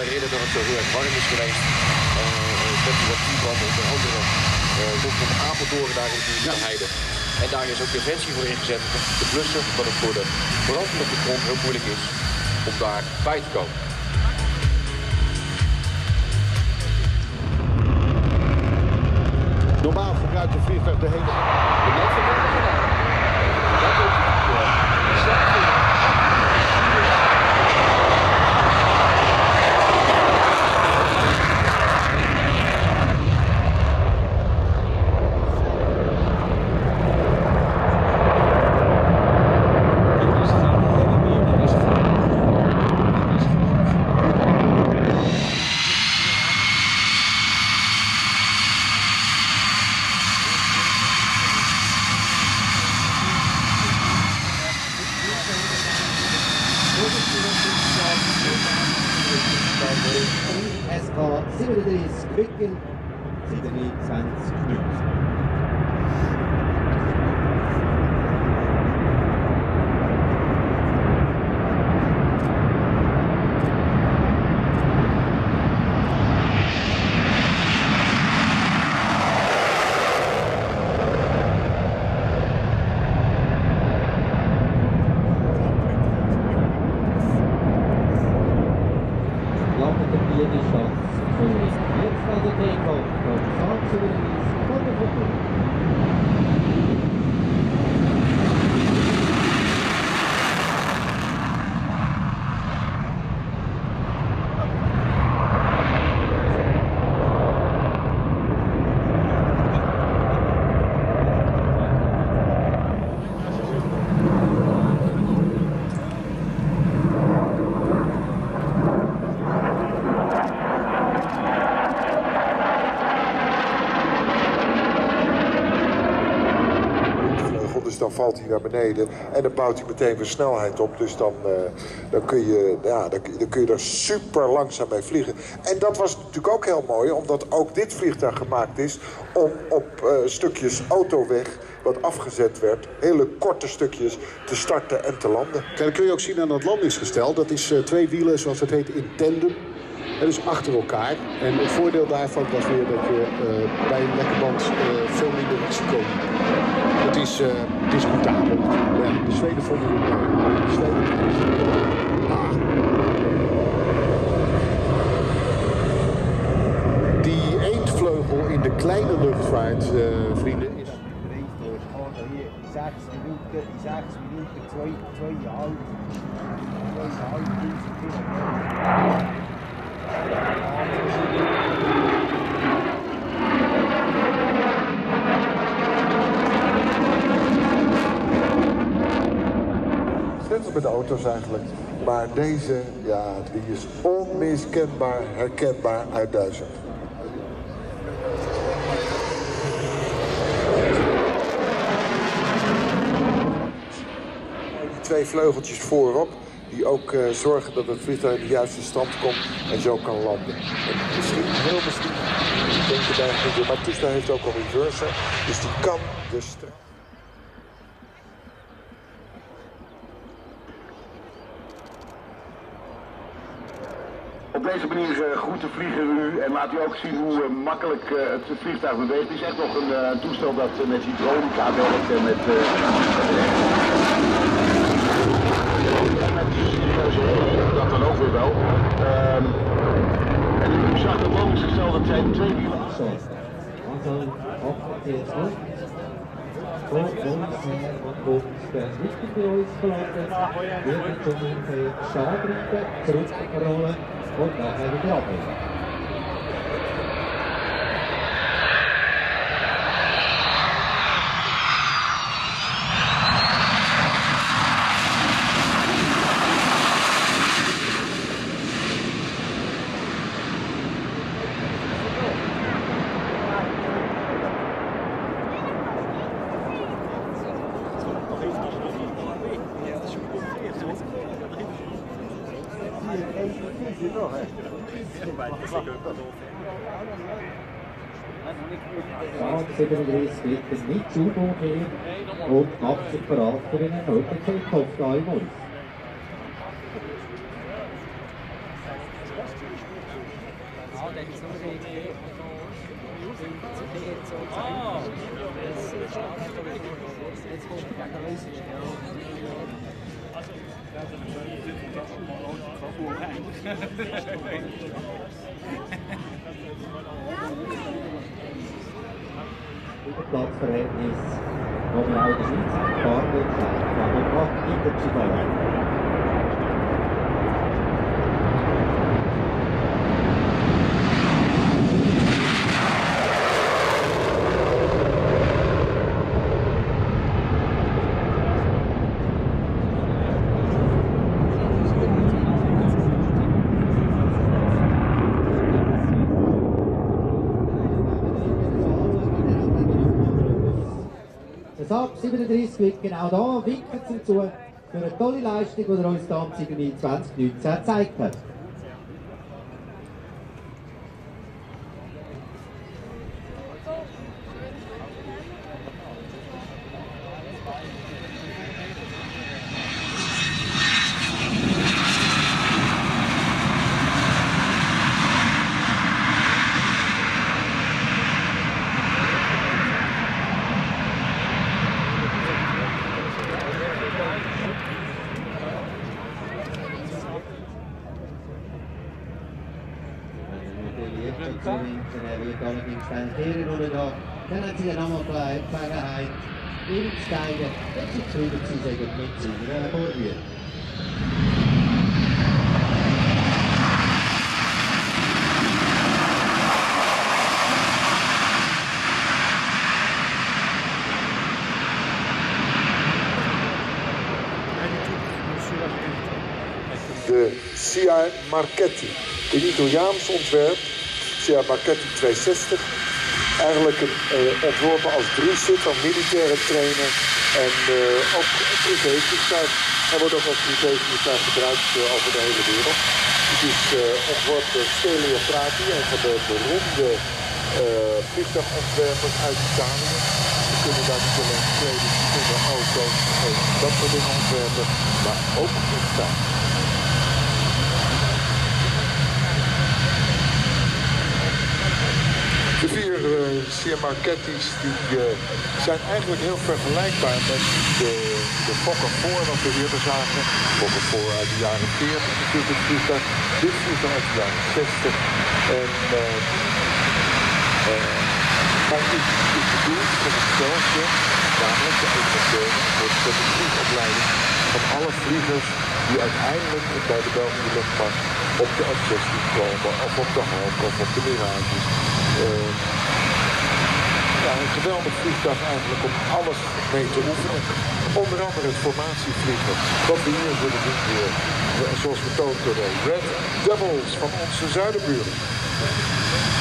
herinneren dat het zo heel erg warm is geweest. Met wat vuurbranden onder andere rondom Apeldoorn daar in de heide. En daar is ook defensie voor ingezet te blussen, omdat het voor de brandweer op de grond heel moeilijk is om daar bij te komen. Normaal gebruikt het vliegtuig de hele... SE-DXO Viggen 27 Minuten. Dan valt hij naar beneden en dan bouwt hij meteen weer snelheid op. Dus dan kun je er super langzaam mee vliegen. En dat was natuurlijk ook heel mooi, omdat ook dit vliegtuig gemaakt is om op stukjes autoweg wat afgezet werd, hele korte stukjes, te starten en te landen. Kijk, dat kun je ook zien aan het landingsgestel. Dat is 2 wielen, zoals het heet, in tandem. En dus achter elkaar. En het voordeel daarvan was weer dat je bij een lekke band veel minder risico hebt. Het is discutabel. Ja, de Zweden vonden het mooi. De Zweden... Die eendvleugel in de kleine luchtvaart, vrienden, is... 6 Minuten, 2,5. Net als bij de auto's eigenlijk. Maar deze, ja, die is onmiskenbaar herkenbaar uit 1000. Die 2 vleugeltjes voorop, die ook zorgen dat het vliegtuig in de juiste stand komt en zo kan landen. En misschien, heel misschien, denk je daar niet, maar het toestel heeft ook al reverser, dus die kan dus... Op deze manier goed te vliegen u en laat u ook zien hoe makkelijk het vliegtuig beweegt. Het is echt nog een toestel dat met hydraulica werkt en met dat dan ook weer wel. En u zag het landingsgestel, dat zijn 2 wielen. Voor ons komt nicht bei uns gelandet, wird zum Schaltbrücke zurückrollen und nachher wieder abheben. Saab 37 Viggen mit Schubumkehr und macht sich bereit für einen erneuten Takeoff hier in Morris. Platzverhältnis, wo wir auch in der Schweiz gefahren wird, aber noch weiter zu fahren. Saab 37 Viggen, genau da winken Sie zu für eine tolle Leistung, die er uns da am 2019 gezeigt hat. Er wird allerdings dann kehren oder da. Dann haben Sie dann nochmal Gelegenheit, ihm zu zeigen, dass Sie zufrieden sind mit seiner Vorwürfe. De SIA Marchetti, een Italiaans ontwerp, SIA Marchetti 260. Eigenlijk ontworpen als drie-zitter, militaire trainer en ook privévliegtuig. Hij wordt ook als privévliegtuig gebruikt over de hele wereld. Het is ontworpen door Stelia Prati, een van de beroemde vliegtuigontwerpers uit Italië. We kunnen daar niet alleen kleding, we kunnen auto's en dat soort dingen ontwerpen, maar ook vliegtuigen. De vier SIA Marchetti's die zijn eigenlijk heel vergelijkbaar met de Fokker voor wat we eerder zagen. Fokker voor uit de jaren 40 natuurlijk het vliegtuig. Dit vliegtuig uit de jaren 60. En maar is bedoeld voor hetzelfde, namelijk de implementering voor de vliegopleiding van alle vliegers die uiteindelijk bij de Belgische luchtmacht op de F-16 komen, of op de Hawk, of op de Mirages. Ja, een geweldig vliegtuig eigenlijk om alles mee te oefenen. Onder andere het formatievliegen, wat we hier zullen zien weer. Zoals betoond door de Red Devils van onze zuidenburen.